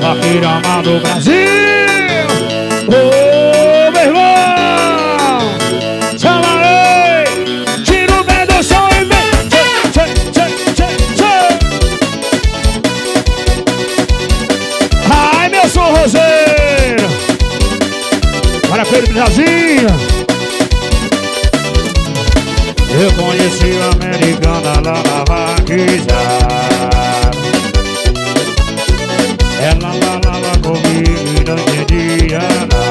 vaqueiro amado do Brasil. Ô, meu irmão, chama aí, tira o pé do chão e vem. Ai, meu sorroseiro, para Pedro Brasil. Eu conheci a americana lá na vaqueja. Ela falava comigo e não entendia nada.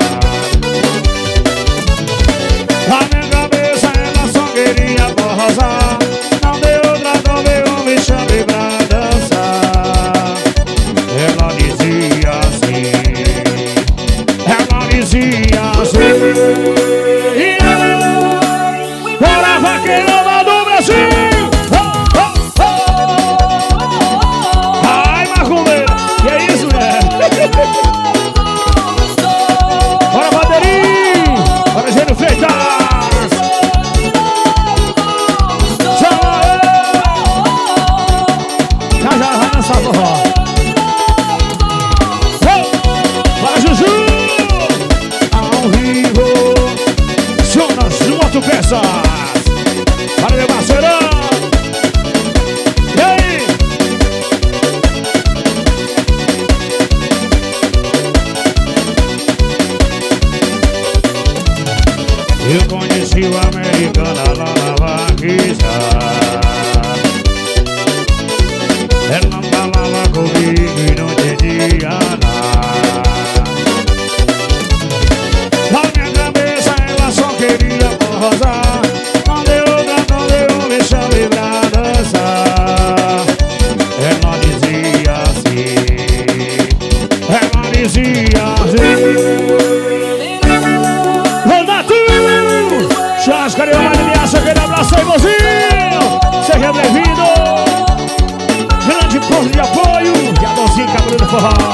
Na minha cabeça ela só queria gozar. Não deu outra, não veio me chamar pra dançar. Ela dizia assim, ela dizia assim. Bora vaqueiro lá do Brasil. Ai, Marcomeiro, que é isso, mulher? Bora, Bandeirinho, bora, Gênio Freitas. Chama aí. Já vai dançar forró. Bora, Juju. Ao vivo, Jonas Moto Peças. Para meu parceirão. E aí? Eu conheci o americana lá na vaqueja. Ela falava comigo e não entendia nada. Na minha cabeça ela só queria gozar. Não deu outra, não deu me chamar pra dançar. Ela dizia assim, ela dizia assim. Chascaria, uma aliança, aquele abraço aí, mozinho. Seja bem-vindo. Grande povo de apoio. E a mãozinha cabelo do forró.